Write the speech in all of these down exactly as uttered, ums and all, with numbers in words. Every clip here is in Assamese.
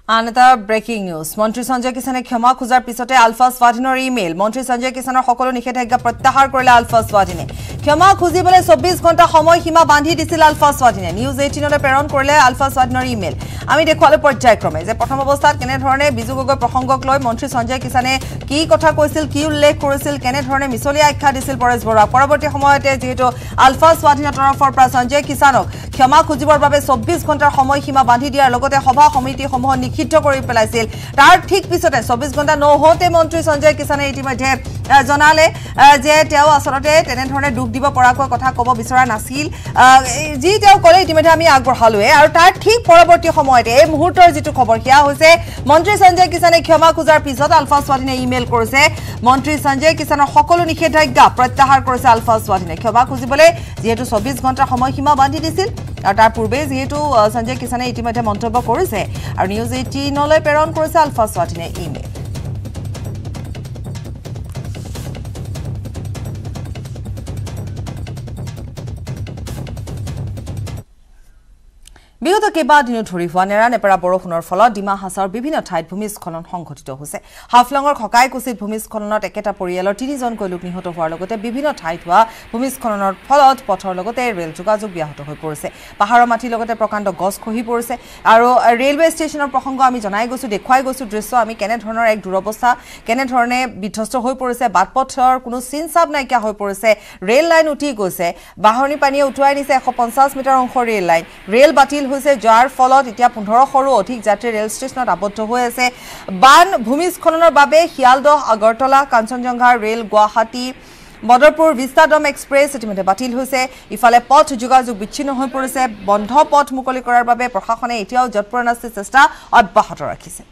Another breaking news. Montri Sanjay Kisane Khama Khuzar Pisote Alpha Swadhinor email. Montri Sanjay Kisaner Hokolo Nikhethagya Pratyahar Korile Alpha Swadhine. Khama Khuzibole চৌব্বিশ ঘণ্টা সময় সীমা বান্ধি দিছিল আলফা স্বাধীনে। নিউজ এইটিন লে প্ৰেৰণ কৰিলে আলফা স্বাধীনৰ ইমেইল। আমি দেখুৱালে পৰ্যায়ক্ৰমে যে প্ৰথম অৱস্থাত কেনে ধৰণে বিজু গগৈ প্ৰসংগক লৈ মন্ত্ৰী সঞ্জয় কিষানে কি কথা কৈছিল, কি উল্লেখ কৰিছিল, কেনে ধৰণে মিছলীয়া আখ্যা দিছিল পৰেশ বৰুৱা। পৰৱৰ্তী সময়তে যেহেতু আলফা স্বাধীনৰ তৰফৰ পৰা সঞ্জয় কিষানক ক্ষমা খুজিবৰ বাবে চৌব্বিশ ঘণ্টাৰ সময় সীমা বান্ধি দিয়াৰ লগতে সভা সমিতিসমূহ নিষিদ্ধ কৰি পেলাইছিল। তাৰ ঠিক পিছতে চৌব্বিশ ঘণ্টা নহওঁতে মন্ত্ৰী সঞ্জয় কিষানে ইতিমধ্যে জনালে যে তেওঁ আসলতে তেনে ধৰণে দুখ দিব পৰাকৈ কথা ক'ব বিচৰা নাছিল। যি তেওঁ ক'লে ইতিমধ্যে আমি আগবঢ়ালোৱে আৰু তাৰ ঠিক পৰৱৰ্তী সময়তে এই মুহূৰ্তৰ যিটো খবৰ সেয়া হৈছে মন্ত্ৰী সঞ্জয় কিষানে ক্ষমা খোজাৰ পিছত আলফা স্বাধীনে ইমেইল কৰিছে। মন্ত্ৰী সঞ্জয় কিষানৰ সকলো নিষেধাজ্ঞা প্ৰত্যাহাৰ কৰিছে আলফা স্বাধীনে। ক্ষমা খুজিবলৈ যিহেতু চৌব্বিশ ঘণ্টাৰ সময়সীমা বান্ধি দিছিল আৰু তাৰ পূৰ্বে যিহেতু সঞ্জয় কিষানে ইতিমধ্যে মন্তব্য কৰিছে আৰু নিউজ এইটিন লৈ প্ৰেৰণ কৰিছে আলফা স্বাধীনে ইমেইল। বিগত কেইবাদিনো ধৰি হোৱা নেৰা নেপেৰা বৰষুণৰ ফলত ডিমা হাছাওৰ বিভিন্ন ঠাইত ভূমিস্খলন সংঘটিত হৈছে। হাফলঙৰ খকাইকুছিত ভূমিস্খলনত একেটা পৰিয়ালৰ তিনিজনকৈ লোক নিহত হোৱাৰ লগতে বিভিন্ন ঠাইত হোৱা ভূমিস্খলনৰ ফলত পথৰ লগতে ৰেল যোগাযোগ ব্যাহত হৈ পৰিছে। পাহাৰৰ মাটিৰ লগতে প্ৰকাণ্ড গছ খহি পৰিছে আৰু ৰেলৱে ষ্টেচনৰ প্ৰসংগ আমি জনাই গৈছো, দেখুৱাই গৈছো দৃশ্য আমি কেনেধৰণৰ এক দুৰৱস্থা, কেনেধৰণে বিধ্বস্ত হৈ পৰিছে, বাটপথৰ কোনো চিন চাপ নাইকিয়া হৈ পৰিছে, ৰেল লাইন উঠি গৈছে, বাহনী পানীয়ে উটুৱাই নিছে এশ পঞ্চাছ মিটাৰ অংশৰ ৰেল লাইন, ৰেল বাতিল হৈছে যাৰ ফলত এতিয়া পোন্ধৰশৰো অধিক যাত্ৰী ৰেল ষ্টেচনত আবদ্ধ হৈ আছে। বান ভূমিস্খলনৰ বাবে Sealdah Agartala Kanchanjunga rail Guwahati Badarpur vistadome express ইতিমধ্যে বাতিল হৈছে। ইফালে পথ যোগাযোগ বিচ্ছিন্ন হৈ পৰিছে। বন্ধ পথ মুকলি কৰাৰ বাবে প্ৰশাসনে এতিয়াও যৎপৰোনাস্তি চেষ্টা অব্যাহত ৰাখিছে।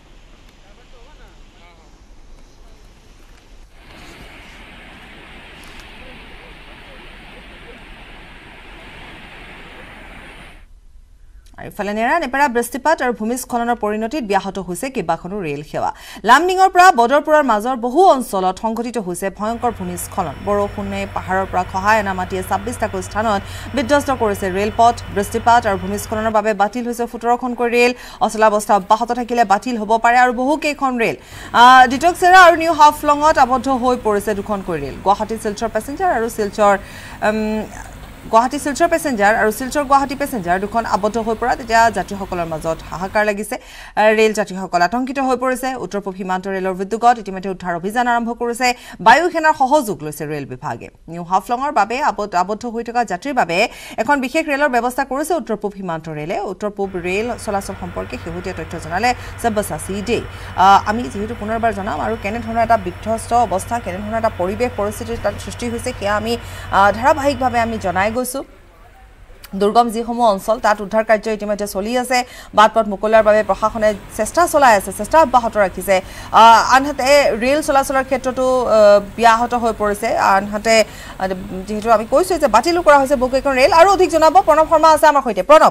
ইফালে নেৰা নেপেৰা বৃষ্টিপাত আৰু ভূমিস্খলনৰ পৰিণতিত ব্যাহত হৈছে কেইবাখনো ৰেল সেৱা। লামডিঙৰ পৰা বদৰপুৰৰ মাজৰ বহু অঞ্চলত সংঘটিত হৈছে ভয়ংকৰ ভূমিস্খলন। বৰষুণে পাহাৰৰ পৰা খহাই অনা মাটিয়ে ছাব্বিছটাকৈ স্থানত বিধ্বস্ত কৰিছে ৰেলপথ। বৃষ্টিপাত আৰু ভূমিস্খলনৰ বাবে বাতিল হৈছে সোতৰখনকৈ ৰেল। অচলাৱস্থা অব্যাহত থাকিলে বাতিল হ'ব পাৰে আৰু বহুকেইখন ৰেল। ডিটক্সেৰা আৰু নিউ হাফলঙত আবদ্ধ হৈ পৰিছে দুখনকৈ ৰেল। গুৱাহাটী শিলচৰ পেছেঞ্জাৰ আৰু শিলচৰ গুৱাহাটী শিলচৰ পেছেঞ্জাৰ আৰু শিলচৰ গুৱাহাটী পেছেঞ্জাৰ দুখন আবদ্ধ হৈ পৰা তেতিয়া যাত্ৰীসকলৰ মাজত হাহাকাৰ লাগিছে। ৰেল যাত্ৰীসকল আতংকিত হৈ পৰিছে। উত্তৰ পূব সীমান্ত ৰেলৰ উদ্যোগত ইতিমধ্যে উদ্ধাৰ অভিযান আৰম্ভ কৰিছে। বায়ু সেনাৰ সহযোগ লৈছে ৰেল বিভাগে। নিউ হাফলঙৰ বাবে আবদ্ধ হৈ থকা যাত্ৰীৰ বাবে এখন বিশেষ ৰেলৰ ব্যৱস্থা কৰিছে উত্তৰ পূব সীমান্ত ৰেলে। উত্তৰ পূব ৰেল চলাচল সম্পৰ্কে শেহতীয়া তথ্য জনালে সব্যসাচী দে। আমি যিহেতু পুনৰবাৰ জনাম আৰু কেনেধৰণৰ এটা বিধ্বস্ত অৱস্থা, কেনেধৰণৰ এটা পৰিৱেশ পৰিস্থিতিৰ তাত সৃষ্টি হৈছে সেয়া আমি ধাৰাবাহিকভাৱে আমি জনাই গৈছো। দুৰ্গম যিসমূহ অঞ্চল তাত উদ্ধাৰ কাৰ্য ইতিমধ্যে চলি আছে। বাটপথ মুকলাৰ বাবে প্ৰশাসনে চেষ্টা চলাই আছে, চেষ্টা অব্যাহত ৰাখিছে। আনহাতে ৰেল চলাচলৰ ক্ষেত্ৰতো ব্যাহত হৈ পৰিছে। আনহাতে যিহেতু আমি কৈছোঁ যে বাতিলো কৰা হৈছে বহুকেইখন ৰেল। আৰু অধিক জনাব প্ৰণৱ শৰ্মা আছে আমাৰ সৈতে। প্ৰণৱ,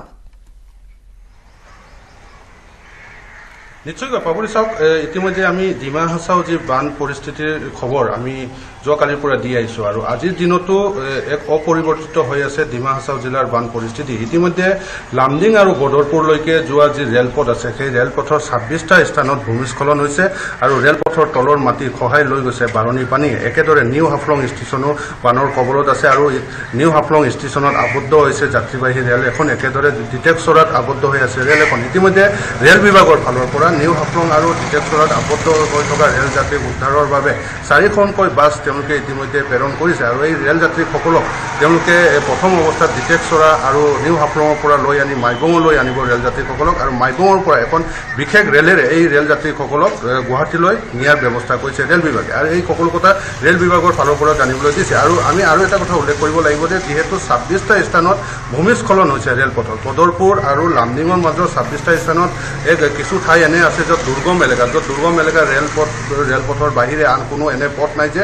নিশ্চয়কৈ পাবৰি চাওক, ইতিমধ্যে আমি ডিমা হাছাও যি বান পৰিস্থিতিৰ খবৰ আমি যোৱাকালিৰ পৰা দি আহিছোঁ আৰু আজিৰ দিনতো এক অপৰিৱৰ্তিত হৈ আছে ডিমা হাছাও জিলাৰ বান পৰিস্থিতি। ইতিমধ্যে লামডিং আৰু বদৰপুৰলৈকে যোৱা যি ৰেলপথ আছে সেই ৰেলপথৰ ছাব্বিছটা স্থানত ভূমিস্খলন হৈছে আৰু ৰেলপথৰ তলৰ মাটি খহাই লৈ গৈছে বাৰণি পানী। একেদৰে নিউ হাফলং ষ্টেচনো বানৰ কবলত আছে আৰু নিউ হাফলং ষ্টেচনত আবদ্ধ হৈছে যাত্ৰীবাহী ৰেল এখন। একেদৰে ডিটেক্সৰত আবদ্ধ হৈ আছে ৰেল এখন। ইতিমধ্যে ৰেল বিভাগৰ ফালৰ পৰা নিউ হাফলং আৰু ডিটেক্সৰত আবদ্ধ হৈ থকা ৰেল যাত্ৰীক উদ্ধাৰৰ বাবে চাৰিখনকৈ বাছ তেওঁলোকে ইতিমধ্যে প্ৰেৰণ কৰিছে আৰু এই ৰেল যাত্ৰীসকলক তেওঁলোকে প্ৰথম অৱস্থাত ডিটেক্সৰা আৰু নিউ হাফলঙৰ পৰা লৈ আনি মাইবঙলৈ আনিব ৰেল যাত্ৰীসকলক আৰু মাইবঙৰ পৰা এখন বিশেষ ৰেলেৰে এই ৰেল যাত্ৰীসকলক গুৱাহাটীলৈ নিয়াৰ ব্যৱস্থা কৰিছে ৰেল বিভাগে আৰু এই সকলো কথা ৰেল বিভাগৰ ফালৰ পৰা জানিবলৈ দিছে। আৰু আমি আৰু এটা কথা উল্লেখ কৰিব লাগিব যে যিহেতু ছাব্বিছটা স্থানত ভূমিস্খলন হৈছে ৰেলপথত, বদৰপুৰ আৰু লামডিঙৰ মাজৰ ছাব্বিছটা স্থানত এক কিছু ঠাই এনে আছে য'ত দুৰ্গম এলেকা, য'ত দুৰ্গম এলেকা ৰেলপথ ৰেলপথৰ বাহিৰে আন কোনো এনে পথ নাই যে তাত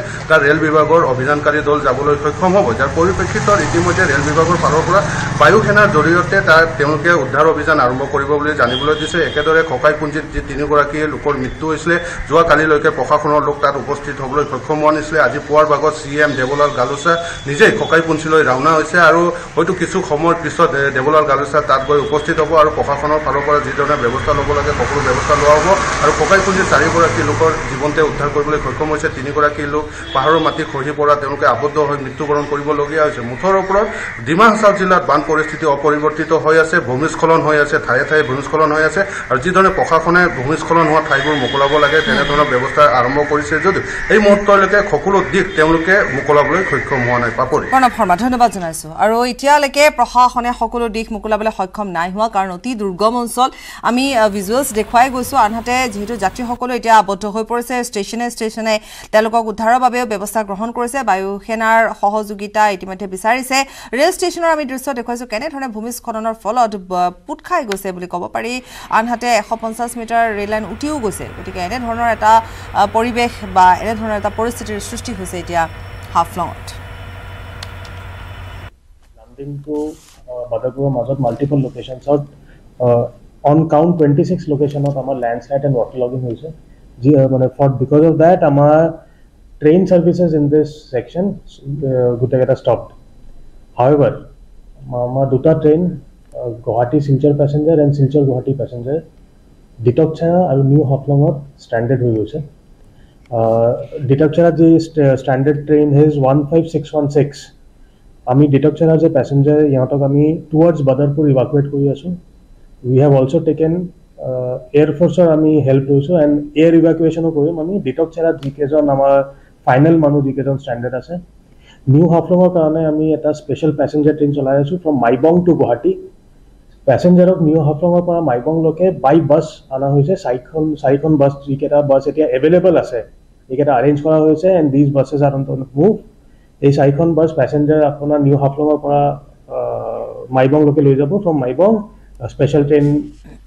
ৰেল বিভাগৰ অভিযানকাৰী দল যাবলৈ সক্ষম হ'ব যাৰ পৰিপ্ৰেক্ষিতত ইতিমধ্যে ৰেল বিভাগৰ ফালৰ পৰা বায়ু সেনাৰ জৰিয়তে তাৰ তেওঁলোকে উদ্ধাৰ অভিযান আৰম্ভ কৰিব বুলি জানিবলৈ দিছে একেদৰে খকাইপুঞ্জিত যি তিনিগৰাকী লোকৰ মৃত্যু হৈছিলে যোৱা কালিলৈকে প্ৰশাসনৰ লোক তাত উপস্থিত হ'বলৈ সক্ষম হোৱা নাছিলে আজি পুৱাৰ ভাগত চি এম দেৱলাল গালোচা নিজেই খকাইপুঞ্জিলৈ ৰাওনা হৈছে আৰু হয়তো কিছু সময়ৰ পিছত দেৱলাল গালোচা তাত গৈ উপস্থিত হ'ব আৰু প্ৰশাসনৰ ফালৰ পৰা যিধৰণে ব্যৱস্থা ল'ব লাগে সকলো ব্যৱস্থা লোৱা হ'ব আৰু খকাইপুঞ্জিৰ চাৰিগৰাকী লোকৰ জীৱনতে উদ্ধাৰ কৰিবলৈ সক্ষম হৈছে তিনিগৰাকী লোক পাহাৰৰ মাটি খহি পৰা তেওঁলোকে আবদ্ধ হৈ মৃত্যুবৰণ কৰিবলগীয়া হৈছে মুঠৰ ওপৰত ডিমা হাছাও জিলাত বান পৰিস্থিতি অপৰিৱৰ্তিত হৈ আছে ভূমিস্খলন হৈ আছে ঠায়ে ঠায়ে ভূমিস্খলন হৈ আছে আৰু যিধৰণে প্ৰশাসনে ভূমিস্খলন হোৱা ঠাইবোৰ মোকলাব লাগে তেনেধৰণৰ ব্যৱস্থা আৰম্ভ কৰিছে যদিও এই মুহূৰ্তলৈকে সকলো দিশ তেওঁলোকে মোকলাবলৈ সক্ষম হোৱা নাই পাপৰি প্ৰণৱ শৰ্মা ধন্যবাদ জনাইছো আৰু এতিয়ালৈকে প্ৰশাসনে সকলো দিশ মোকলাবলৈ সক্ষম নাই হোৱা কাৰণ অতি দুৰ্গম অঞ্চল আমি ভিজুৱেলছ দেখুৱাই গৈছো আনহাতে যেহেতু যাত্ৰীসকলো এতিয়া আবদ্ধ হৈ পৰিছে ষ্টেচনে ষ্টেচনে তেওঁলোকক উদ্ধাৰৰ বাবেও ব্যৱস্থা গ্ৰহণ কৰিছে বায়ু সেনাৰ সহযোগিতা ইতিমধ্যে বিচাৰিছে ৰেল ষ্টেচনৰ আমি দৃশ্য দেখুৱাইছো কেনেধৰণে ভূমিস্খলনৰ ফলত পুট খাই গৈছে বুলি ক'ব পাৰি আনহাতে এশ পঞ্চাছ মিটাৰ ৰেল লাইন উঠিও গৈছে গতিকে এনেধৰণৰ এটা পৰিৱেশ বা এনেধৰণৰ এটা পৰিস্থিতিৰ সৃষ্টি হৈছে এতিয়া হাফলঙত নামডিংটো বাদৰপুৰৰ মাজত মাল্টিপল লোকেশ্যনছত অন কাউণ্ট টুৱেণ্টি ছিক্স লোকেশ্যনত আমাৰ লেণ্ডশ্লাইড এণ্ড ৱাটাৰ লগিং হৈছে যি মানে ফৰ বিকজ অফ দেট আমাৰ train services in this section গোটেইকেইটা ষ্টপড হাউএভাৰ আমাৰ দুটা train Guwahati Silchar passenger and Silchar Guwahati passenger Ditokcherra আৰু নিউ হাফলঙত ষ্ট্ৰেণ্ডেড হৈ গৈছে ডিটকচেৰাত যি stranded train has one five six one six আমি ডিটকচেৰাৰ যে পেচেঞ্জাৰ ইহঁতক আমি টুৱাৰ্ডছ বাদৰপুৰ ইভাকুৱেট কৰি আছোঁ উই হেভ অলছ' টেকেন এয়াৰফ'ৰ্চৰ আমি হেল্প লৈছোঁ এণ্ড এয়াৰ ইভাকুৱেশ্যনো কৰিম আমি ডিটকচেৰাত যিকেইজন আমাৰ ফাইনেল মানুহ যিকেইজন ষ্ট্ৰেণ্ডেড আছে নিউ হাফলঙৰ কাৰণে আমি এটা স্পেচিয়েল পেচেঞ্জাৰ ট্ৰেইন চলাই আছোঁ ফ্ৰম মাইবং টু গুৱাহাটী পেচেঞ্জাৰক নিউ হাফলঙৰ পৰা মাইবংলৈকে বাই বাছ অনা হৈছে চাৰিখন চাৰিখন বাছ যিকেইটা বাছ এতিয়া এভেইলেবল আছে এইকেইটা এৰেঞ্জ কৰা হৈছে and these buses are on move এই চাৰিখন বাছ পেচেঞ্জাৰ আপোনাৰ নিউ হাফলঙৰ পৰা মাইবংলৈকে লৈ যাব ফ্ৰম মাইবং স্পেচিয়েল ট্ৰেইন